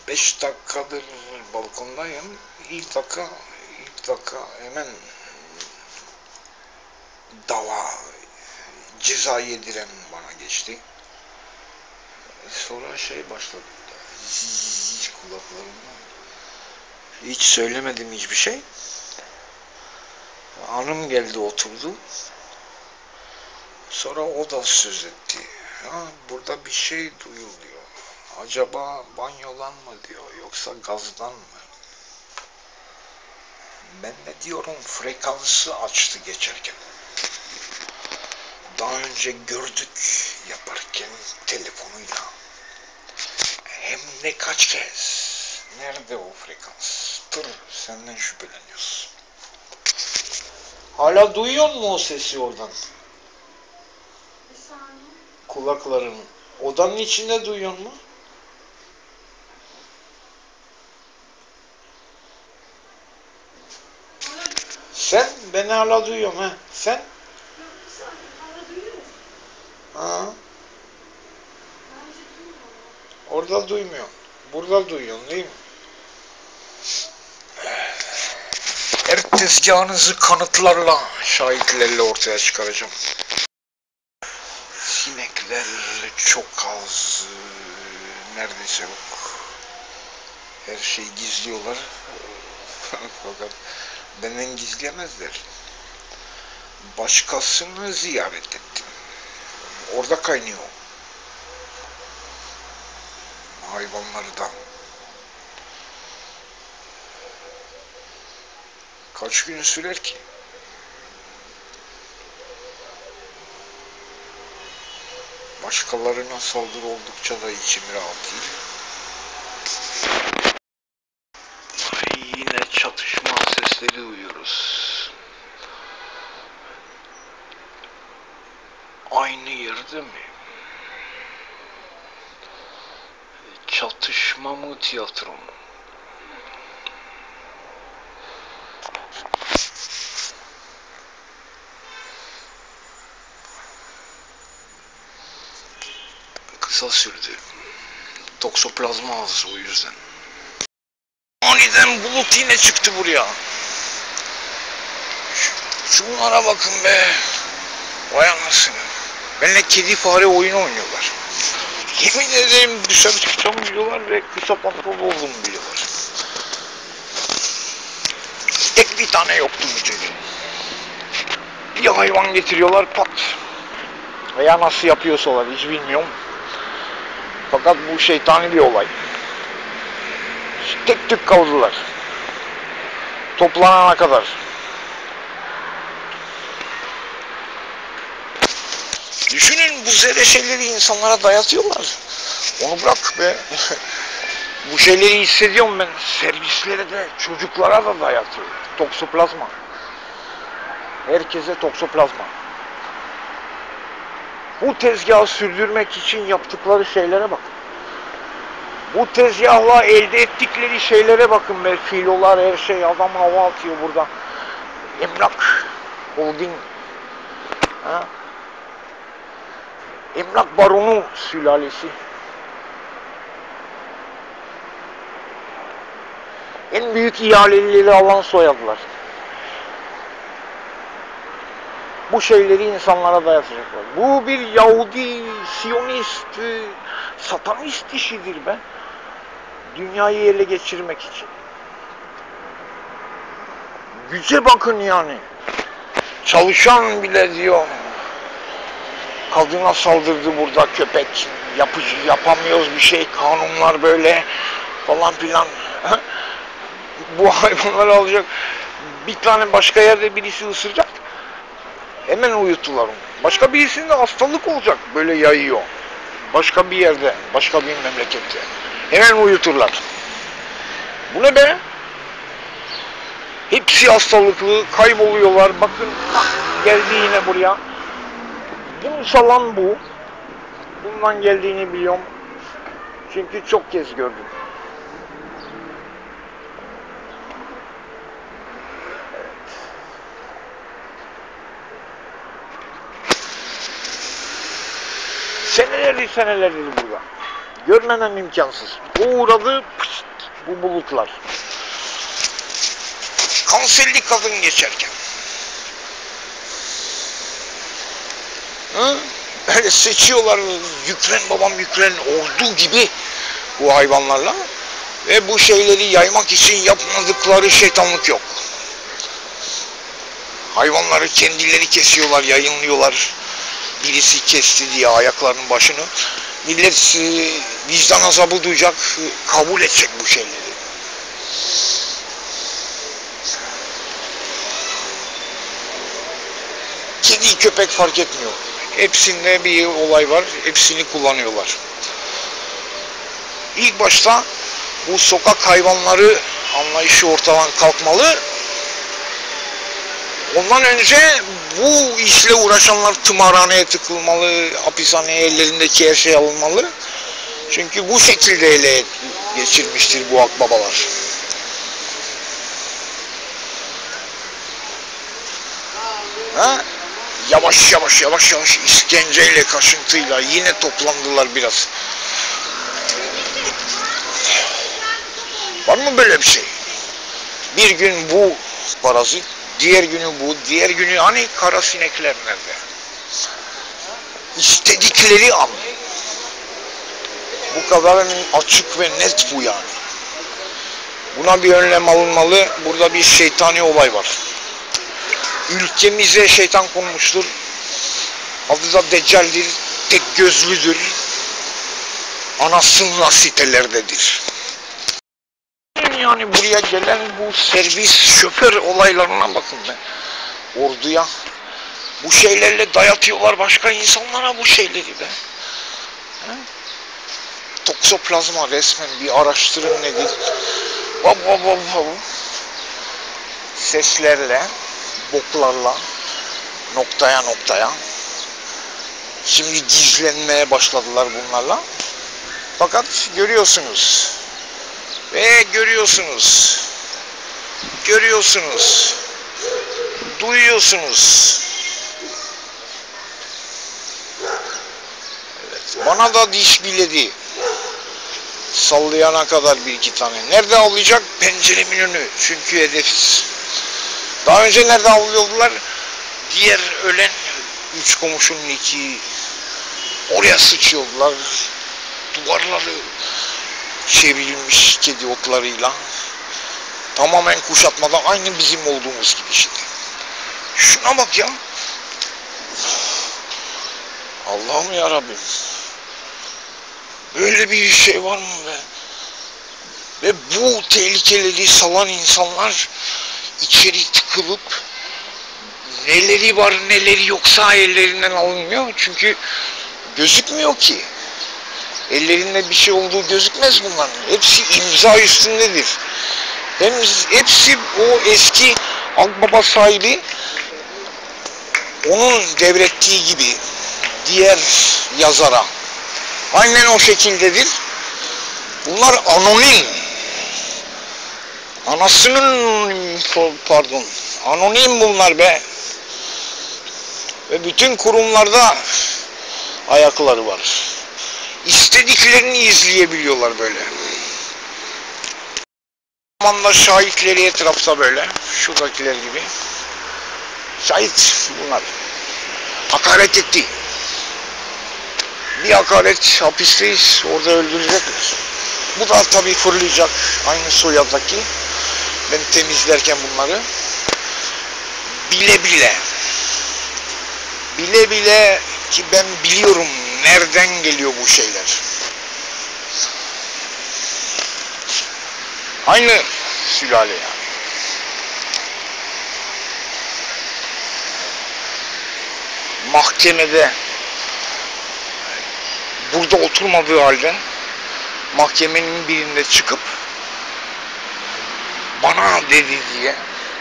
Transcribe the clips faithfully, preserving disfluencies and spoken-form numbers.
beş dakikadır balkondayım. İlk dakika, ilk dakika hemen dava, ceza yediren bana geçti. Sonra şey başladı. Zzz kulaklarımda. Hiç söylemedim hiçbir şey. Hanım geldi oturdu. Sonra o da söz etti. Ya burada bir şey duyuluyor. Acaba banyodan mı diyor yoksa gazdan mı? Ben de diyorum frekansı açtı geçerken. Daha önce gördük yaparken telefonuyla. Hem de kaç kez. Nerede o frekans? Tır senden şüpheleniyorsun. Hala duyuyor musun o sesi oradan? Bir saniye. Kulakların. Odanın içinde duyuyor musun? Sen beni hala duyuyorum ha. Sen? Yok bir saniye. Hala duyuyor musun? Ha. Bence duymuyorum. Orada duymuyorsun. Burada duyuyorsun değil mi? Her tezgahınızı kanıtlarla, şahitlerle ortaya çıkaracağım. Sinekler çok az, neredeyse yok. Her şeyi gizliyorlar. Fakat benden gizleyemezler. Başkasını ziyaret ettim. Orada kaynıyor. Hayvanları da. Kaç gün sürer ki? Başkalarına saldırı oldukça da içim rahat değil. Ay, yine çatışma sesleri duyuyoruz. Aynı yerde mi? Çatışma mı, tiyatro mu? Kısa sürdü. Toksoplazma az o yüzden. Aniden bulut yine çıktı buraya. Şunlara bakın be. Vay anasını. Benimle kedi fare oyunu oynuyorlar. Yemin ederim dışarı çıkacağım diyorlar ve kısa pantolon oldum diyorlar. Tek bir tane yoktu bu çocuğun. Bir hayvan getiriyorlar pat. Veya nasıl yapıyorsalar hiç bilmiyorum. Fakat bu şeytani bir olay. Tek tük kavrular. Toplanana kadar. Düşünün bu zerre şeyleri insanlara dayatıyorlar. Onu bırak be. Bu şeyleri hissediyorum ben. Servislere de çocuklara da dayatıyor. Toksoplazma. Herkese toksoplazma. Bu tezgahı sürdürmek için yaptıkları şeylere bakın. Bu tezgahla elde ettikleri şeylere bakın be. Filolar her şey. Adam hava atıyor burada. Emlak Holding. Ha? Emlak baronu sülalesi. En büyük ihaleleri alan soyadılar. Bu şeyleri insanlara dayatacaklar. Bu bir Yahudi, Siyonist, satanist işidir be. Dünyayı ele geçirmek için. Güce bakın yani. Çalışan bile diyor. Kadına saldırdı burada köpek. Yapıcı, yapamıyoruz bir şey. Kanunlar böyle falan filan. Bu hayvanları alacak. Bir tane başka yerde birisi ısıracak. Hemen uyuttular onu. Başka birisinde hastalık olacak. Böyle yayıyor. Başka bir yerde, başka bir memlekette. Hemen uyuturlar. Bu ne be? Hepsi hastalıklı, kayboluyorlar. Bakın geldi yine buraya. Bunu salan bu. Bundan geldiğini biliyorum. Çünkü çok kez gördüm. Senelerdir senelerdir burada. Görmemem imkansız. O uğradı pıst, bu bulutlar. Kanserli kadın geçerken. Hı? Öyle seçiyorlar, yüklen babam yüklen, ordu gibi bu hayvanlarla. Ve bu şeyleri yaymak için yapmadıkları şeytanlık yok. Hayvanları kendileri kesiyorlar, yayınlıyorlar. Birisi kesti diye ayaklarının başını. Millet vicdan azabı duyacak, kabul edecek bu şeyleri. Kedi, köpek fark etmiyor. Hepsinde bir olay var, hepsini kullanıyorlar. İlk başta bu sokak hayvanları anlayışı ortadan kalkmalı. Ondan önce bu işle uğraşanlar tımarhaneye tıkılmalı, hapishaneye ellerindeki her şey alınmalı. Çünkü bu şekilde ele geçirmiştir bu akbabalar. Ha? Yavaş yavaş yavaş yavaş işkenceyle, kaşıntıyla yine toplandılar biraz. Var mı böyle bir şey? Bir gün bu parazit, diğer günü bu, diğer günü hani kara sinekler nerede? İstedikleri an. Bu kadar açık ve net bu yani. Buna bir önlem alınmalı. Burada bir şeytani olay var. Ülkemize şeytan konmuştur. Adı da Deccal'dir. Tek gözlüdür. Anasının sitelerdedir. Yani buraya gelen bu servis şoför olaylarına bakın be. Orduya. Bu şeylerle dayatıyorlar başka insanlara bu şeyleri be. He? Toksoplazma resmen bir araştırın nedir? Vav vav vav vav. Seslerle, boklarla, noktaya noktaya. Şimdi gizlenmeye başladılar bunlarla. Fakat görüyorsunuz. Ve görüyorsunuz. Görüyorsunuz. Duyuyorsunuz. Evet. Bana da diş biledi. Sallayana kadar bir iki tane. Nerede avlayacak? Penceremin önü. Çünkü hedefiz. Daha önce nerede avlıyordular? Diğer ölen üç komşunun iki oraya sıçıyordular. Duvarları çevrilmiş kedi otlarıyla. Tamamen kuşatmadan aynı bizim olduğumuz gibi işte. Şuna bak ya. Allah'ım ya Rabbim. Böyle bir şey var mı be? Ve bu tehlikeleri salan insanlar içeri tıkılıp neleri var neleri yoksa ellerinden alınmıyor. Çünkü gözükmüyor ki. Ellerinde bir şey olduğu gözükmez bunların. Hepsi imza üstündedir. Hem hepsi o eski akbaba sahibi onun devrettiği gibi diğer yazara. Aynen o şekildedir. Bunlar anonim. Anasının pardon. Anonim bunlar be. Ve bütün kurumlarda ayakları var. İstediklerini izleyebiliyorlar böyle. Zamanda şahitleri etrafta böyle. Şuradakiler gibi. Şahit bunlar. Hakaret etti. Bir hakaret hapisteyiz. Orada öldürecekler. Bu da tabii fırlayacak. Aynı soyaddaki. Ben temizlerken bunları. Bile bile. Bile bile ki ben biliyorum nereden geliyor bu şeyler. Aynı sülale yani. Mahkemede burada oturmadığı halde mahkemenin birinde çıkıp bana dedi diye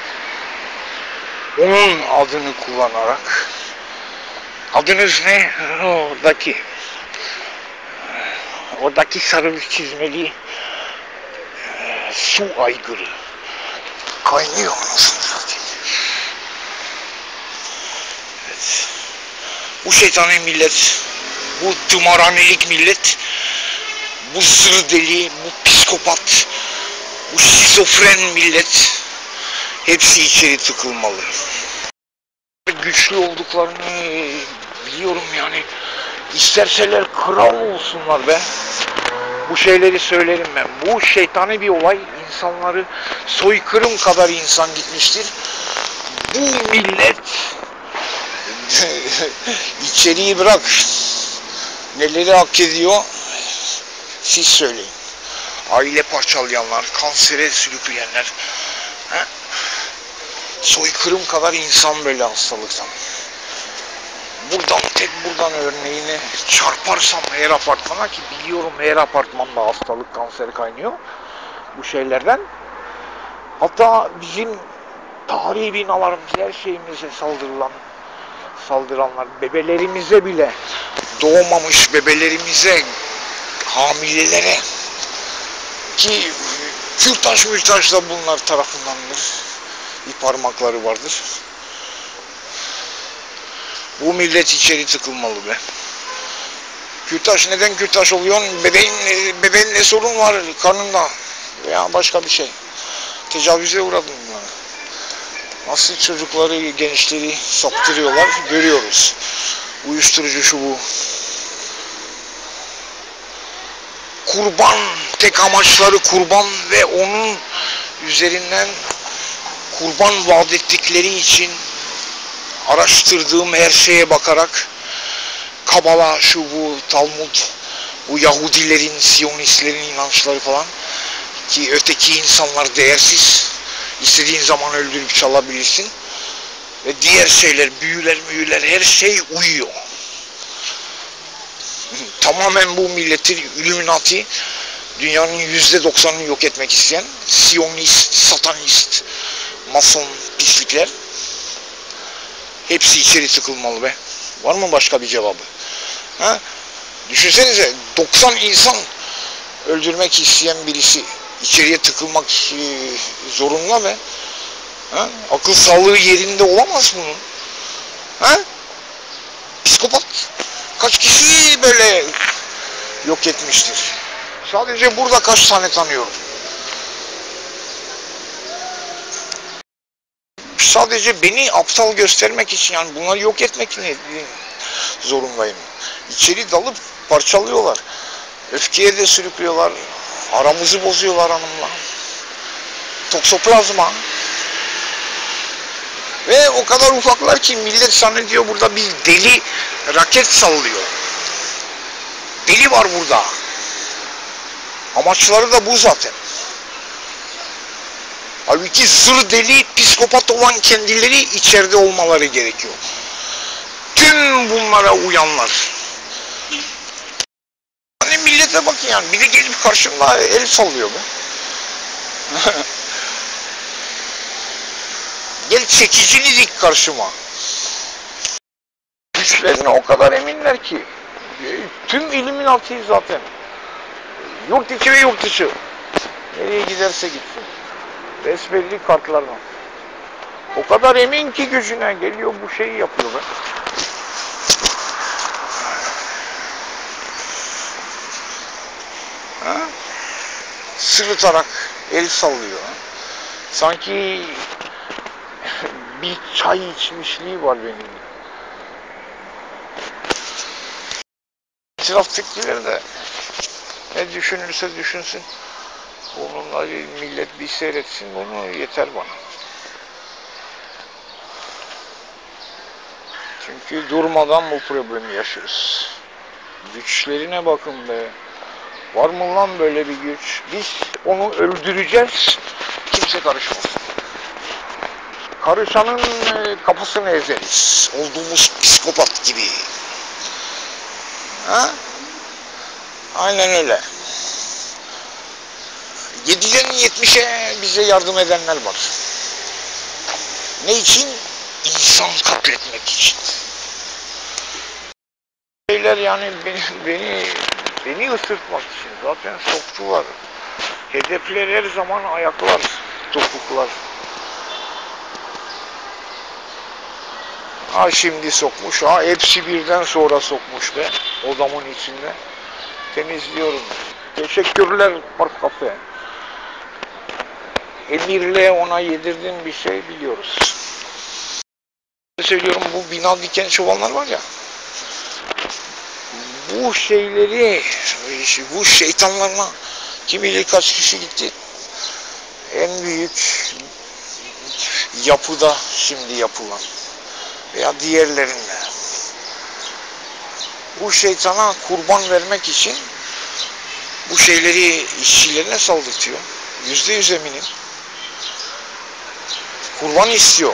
onun adını kullanarak adınız ne? Oradaki oradaki sarı çizmeli su aygırı kaynıyor anasını satayım. Evet. Bu şeytani millet, bu tımarhanelik millet bu zır deli, bu psikopat, bu şizofren millet hepsi içeri tıkılmalı. Güçlü olduklarını biliyorum yani. İsterseler kral olsunlar be. Bu şeyleri söylerim ben. Bu şeytani bir olay. İnsanları soykırım kadar insan gitmiştir. Bu millet içeriği bırak. Neleri hak ediyor? Siz söyleyin. Aile parçalayanlar, kansere sürükleyenler. He? Soykırım kadar insan böyle hastalıktan. Buradan tek buradan örneğini çarparsam her apartmana, ki biliyorum her apartmanda hastalık, kanser kaynıyor bu şeylerden. Hatta bizim tarihi binalarımız, her şeyimize saldırılan saldıranlar, bebelerimize bile, doğmamış bebelerimize, hamilelere, ki kürtaj mürtaj da bunlar tarafındandır. Bir parmakları vardır. Bu millet içeri tıkılmalı be. Kürtaj neden kürtaj oluyor? Bebeğin, bebeğin ne sorun var karnında veya başka bir şey. Tecavüze uğradım bunlar. Nasıl çocukları, gençleri saptırıyorlar görüyoruz. Uyuşturucu şu bu. Kurban, tek amaçları kurban ve onun üzerinden kurban vaat ettikleri için araştırdığım her şeye bakarak, Kabala, şu bu, Talmud, bu Yahudilerin, Siyonistlerin inançları falan, ki öteki insanlar değersiz, istediğin zaman öldürüp çalabilirsin ve diğer şeyler, büyüler müyüler, her şey uyuyor. Tamamen bu milletin Illuminati, dünyanın yüzde doksanını yok etmek isteyen Siyonist, Satanist, Mason pislikler. Hepsi içeri tıkılmalı be. Var mı başka bir cevabı? Ha? Düşünsenize, doksan insan öldürmek isteyen birisi içeriye tıkılmak zorunda be. Ha? Akıl sağlığı yerinde olamaz bunun. Ha? Psikopat. Kaç kişiyi böyle yok etmiştir? Sadece burada kaç tane tanıyorum. Sadece beni aptal göstermek için, yani bunları yok etmek zorundayım. İçeri dalıp parçalıyorlar. Öfkeye de sürüklüyorlar. Aramızı bozuyorlar hanımla. Toksoplazma. Ve o kadar ufaklar ki millet zannediyor burada bir deli raket sallıyor. Deli var burada. Amaçları da bu zaten. Halbuki zır deli, psikopat olan kendileri içeride olmaları gerekiyor. Tüm bunlara uyanlar. Hani millete bakın yani, bir de gelip karşımda el sallıyor be. Gel çekicini dik karşıma. Güçlerine o kadar eminler ki. Tüm Illuminati zaten. Yurt içi ve yurt dışı. Nereye giderse gitsin. Besbelli kartlardan. O kadar emin ki gücüne, geliyor bu şeyi yapıyor be. Ha? Sırıtarak el sallıyor. Ha? Sanki bir çay içmişliği var benim. İtiraftakiler de ne düşünürse düşünsün. Bununla millet bir seyretsin, bunu yeter bana. Çünkü durmadan bu problemi yaşıyoruz. Güçlerine bakın be. Var mı lan böyle bir güç? Biz onu öldüreceğiz. Kimse karışmasın. Karışanın kafasını ezeriz. Olduğumuz psikopat gibi. Ha? Aynen öyle. yediden yetmişe bize yardım edenler var. Ne için? İnsan katletmek için. Şeyler yani beni beni beni ısırtmak için zaten soktular. Hedefler her zaman ayaklar, topuklar. Ha şimdi sokmuş, ha hepsi birden sonra sokmuş be odamın içinde. Temizliyorum. Teşekkürler Park Kafe. Emirle ona yedirdiğin bir şey biliyoruz. Söylüyorum, bu bina diken çobanlar var ya, bu şeyleri, bu şeytanlarına kim bilir kaç kişi gitti. En büyük yapıda şimdi yapılan veya diğerlerinde. Bu şeytana kurban vermek için bu şeyleri işçilerine saldırtıyor. Yüzde yüz eminim. Kurban istiyor.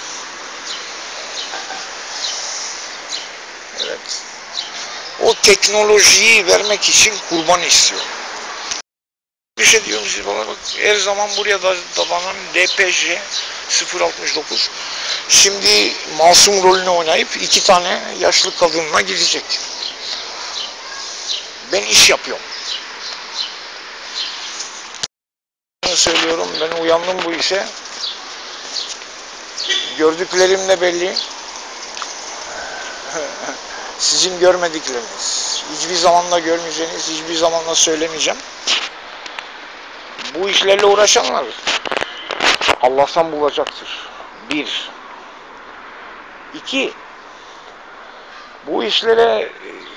Evet. O teknolojiyi vermek için kurban istiyor. Bir şey diyorum siz bana, bak, her zaman buraya da dalanan D P J sıfır altmış dokuz şimdi masum rolünü oynayıp iki tane yaşlı kadınla gidecek. Ben iş yapıyorum. Söylüyorum, ben uyandım bu işe. Gördüklerim de belli. Sizin görmedikleriniz. Hiçbir zaman da görmeyeceğiniz, hiçbir zaman da söylemeyeceğim. Bu işlerle uğraşanlar Allah'tan bulacaktır. Bir. İki. Bu işlere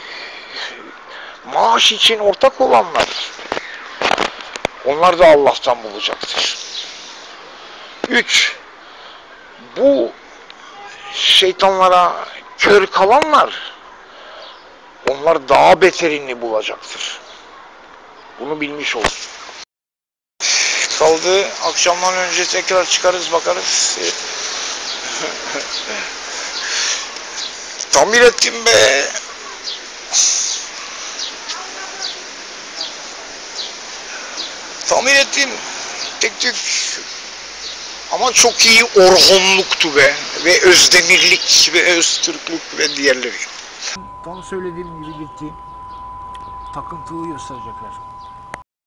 maaş için ortak olanlar, onlar da Allah'tan bulacaktır. Üç. Bu şeytanlara kör kalanlar, onlar daha beterini bulacaktır. Bunu bilmiş olun. Kaldı, akşamdan önce tekrar çıkarız bakarız. Tamir ettim be. Tamir ettim. Tek tük. Ama çok iyi Orhonluktu be. Ve Özdemirlik ve Öztürklük ve diğerleri. Tam söylediğim gibi gitti. Takıntıyı gösterecekler.